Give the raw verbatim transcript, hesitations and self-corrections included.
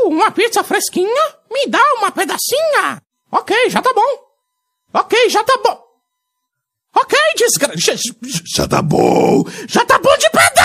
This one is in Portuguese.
uma pizza fresquinha? Me dá uma pedacinha. Ok, já tá bom. Ok, já tá bom. Ok, desgra... Já, já tá bom. Já tá bom de pedaço.